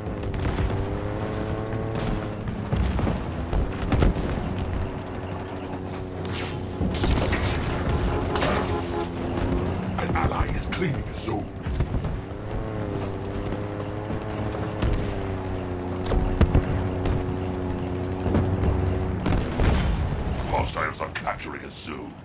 An ally is claiming a zone. Hostiles are capturing a zone.